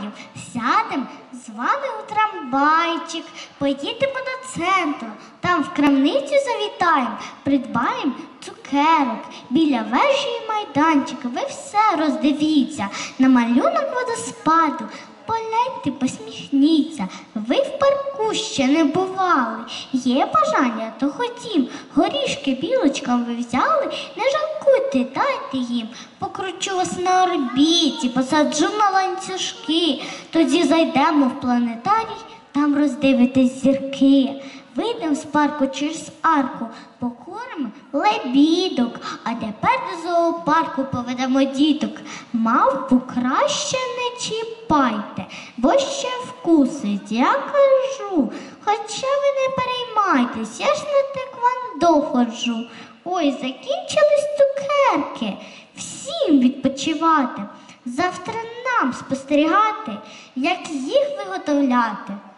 трамваїв. Сядемо з вами у трамвайчик, поїдемо до центру, там в крамницю завітаємо, придбаємо цукерок. Біля вежі і майданчика ви все роздивіться, на малюнок водоспаду. Погляньте, посміхніться, ви в парку ще не бували. Є бажання, то ходім, горішки білочкам ви взяли, не жалкуйте, дайте їм. Покручу вас на орбіті, посаджу на ланцюжки, тоді зайдемо в планетарій, там роздивитесь зірки. Вийдемо з парку через арку, покоримо лебідок, а тепер до зоопарку поведемо діток. Мавпу краще не чіпайте, бо ще вкусить, я кажу. Хоча ви не переймайтесь, я ж на теквондо ходжу. Ой, закінчились цукерки, всім відпочивати. Завтра нам спостерігати, як їх виготовляти.